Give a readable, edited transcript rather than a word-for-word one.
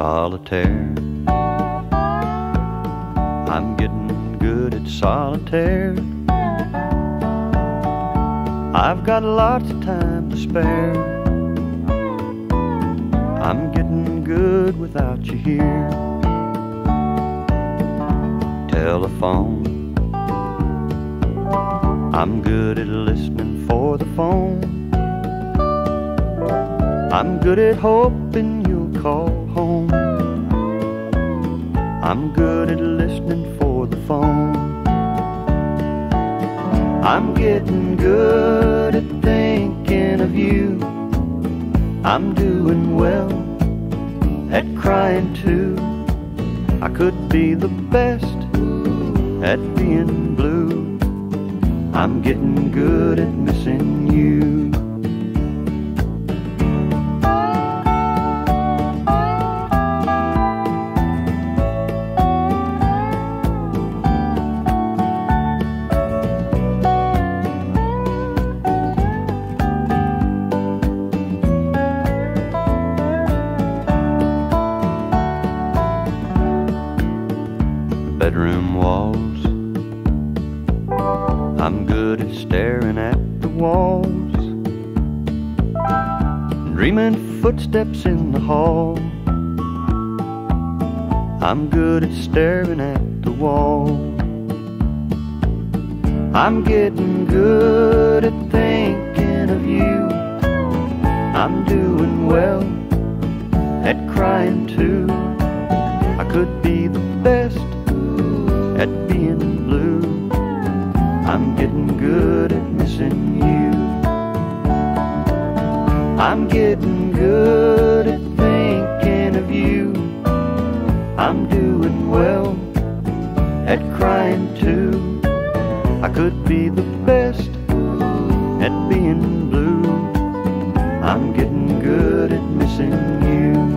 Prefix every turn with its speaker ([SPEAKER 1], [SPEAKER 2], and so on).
[SPEAKER 1] solitaire. I'm getting good at solitaire. I've got lots of time to spare. I'm getting good without you here. Telephone, I'm good at listening for the phone. I'm good at hoping you'll call home. I'm good at listening for the phone. I'm getting good at thinking of you. I'm doing well at crying too. I could be the best at being blue. I'm getting good at missing you. Bedroom walls, I'm good at staring at the walls, dreaming footsteps in the hall. I'm good at staring at the wall. I'm getting good at thinking of you. I'm doing well at crying too. I could be the best at being blue. I'm getting good at missing you. I'm getting good at thinking of you. I'm doing well at crying too. I could be the best at being blue. I'm getting good at missing you.